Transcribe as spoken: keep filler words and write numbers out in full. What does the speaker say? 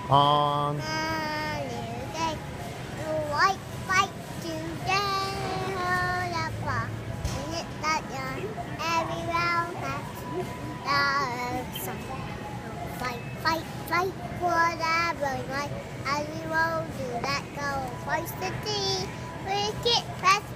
On. A new day, the white fight today. Hold up, rock. And it that young, every round that's some. Fight, fight, fight for that blue light. As we roll through that goal, first the D, wicket, press